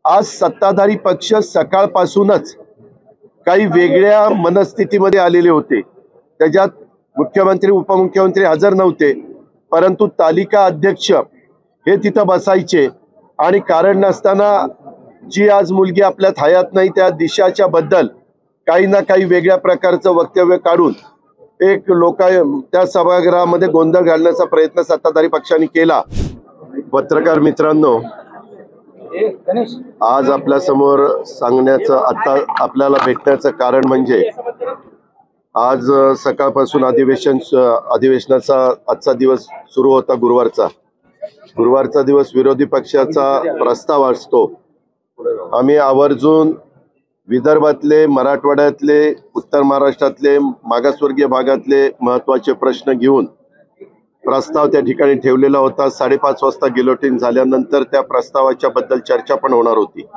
आज सत्ताधारी पक्ष सकाळपासूनच काही वेगळ्या मनस्थितीमध्ये आलेले होते। त्याच्यात मुख्यमंत्री उपमुख्यमंत्री हजर नव्हते, परंतु तालिका अध्यक्ष हे तिथं बसायचे आणि कारण नसताना जी आज मुलगी आपल्यात हयात नाही त्या दिशाच्या बद्दल काही ना काही वेगळ्या प्रकारचं वक्तव्य काढून एक त्या सभागृहामध्ये गोंधळ घालण्याचा प्रयत्न सत्ताधारी पक्षाने केला। पत्रकार मित्रांनो, आज आपल्या समोर सांगण्याचं आता आपल्याला भेटण्याचं कारण म्हणजे आज सकाळपासून अधिवेशनाचा आजचा दिवस सुरू होता। गुरुवारचा दिवस विरोधी पक्षाचा प्रस्ताव असतो। आम्ही आवर्जून विदर्भातले, मराठवाड्यातले, उत्तर महाराष्ट्रातले, मागासवर्गीय भागातले महत्त्वाचे प्रश्न घेऊन प्रस्ताव त्या ठिकाणी ठेवलेला होता। 5:30 वाजता गिलोटिन झाल्यानंतर त्या प्रस्तावाच्या बद्दल चर्चा पण होणार होती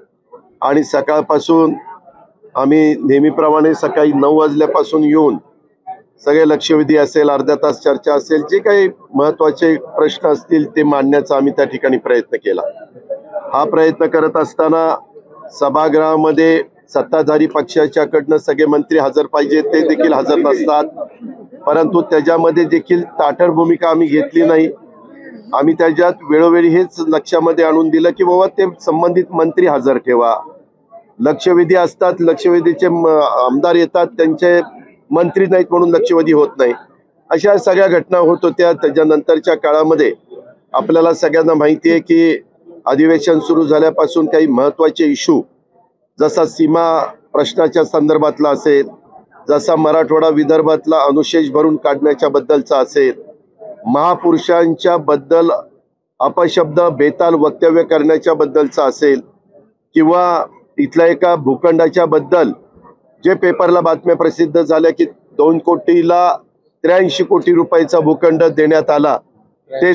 आणि सकाळपासून आम्ही नेहमीप्रमाणे सकाळी 9 वाजल्यापासून येऊन सगळे लक्षवेधी असेल, अर्धा तास चर्चा असेल, जे काही महत्त्वाचे प्रश्न असतील ते मांडण्याचा आम्ही त्या ठिकाणी प्रयत्न केला। हा प्रयत्न करत असताना सभागृहामध्ये सत्ताधारी पक्षाच्याकडनं सगळे मंत्री हजर पाहिजे, ते देखील हजर नसतात, परंतु त्याच्यामध्ये देखील ताठर भूमिका आम्ही घेतली नाही। आम्ही त्याच्यात वेळोवेळी हेच लक्षामध्ये आणून दिलं की बाबा ते संबंधित मंत्री हजर ठेवा। लक्षवेधी असतात, लक्षवेधीचे आमदार येतात, त्यांचे मंत्री नाहीत म्हणून लक्षवेधी होत नाही, अशा सगळ्या घटना होत होत्या। त्याच्यानंतरच्या काळामध्ये आपल्याला सगळ्यांना माहिती आहे की अधिवेशन सुरू झाल्यापासून काही महत्त्वाचे इश्यू जसा सीमा प्रश्नाच्या संदर्भातला असेल, जसा मराठवाडा विदर्भातला अनुशेष भरून काढण्याच्या बद्दलचा असेल, महापुरुषांच्या बद्दल अपशब्द बेताल वक्तव्य करण्याच्या बद्दलचा असेल, किंवा इथल्या एका भूखंडाच्या बद्दल जे पेपरला बातम्या प्रसिद्ध झाल्या की 2 कोटीला 83 कोटी रुपयाचा भूखंड देण्यात आला, ते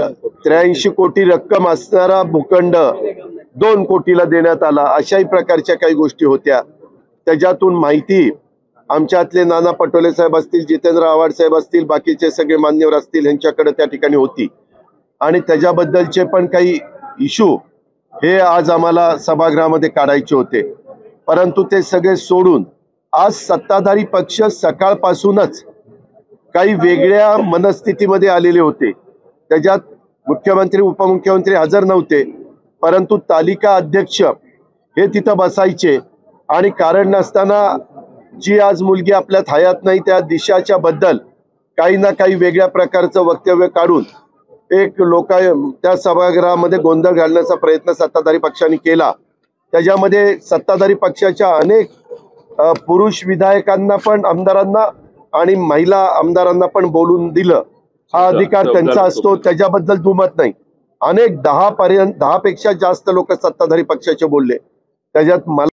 83 कोटी रक्कम असणारा भूखंड 2 कोटीला देण्यात आला, अशाही प्रकारच्या काही गोष्टी होत्या। त्याच्यातून माहिती आमच्यातले नाना पटोले साहेब असतील, जितेंद्र आव्हाड साहेब असतील, बाकीचे सगळे मान्यवर असतील, यांच्याकडे त्या ठिकाणी होती आणि त्याच्याबद्दलचे पण काही इश्यू हे आज आम्हाला सभागृहामध्ये काढायचे होते। परंतु ते सगळे सोडून आज सत्ताधारी पक्ष सकाळपासूनच काही वेगळ्या मनस्थितीमध्ये आलेले होते। त्याच्यात मुख्यमंत्री उपमुख्यमंत्री हजर नव्हते, परंतु तालिका अध्यक्ष हे तिथं बसायचे आणि कारण नसताना जी आज मुलगी आपल्यात हयात नाही त्या दिशाच्या बद्दल काही ना काही वेगळ्या प्रकारचं वक्तव्य काढून एक त्या सभागृहामध्ये गोंधळ घालण्याचा प्रयत्न सत्ताधारी पक्षाने केला। त्याच्यामध्ये सत्ताधारी पक्षाच्या अनेक पुरुष विधायकांना पण, आमदारांना आणि महिला आमदारांना पण बोलून दिलं। हा अधिकार त्यांचा असतो, त्याच्याबद्दल दुमत नाही। अनेक 10 पेक्षा जास्त लोक सत्ताधारी पक्षाचे बोलले, त्याच्यात मला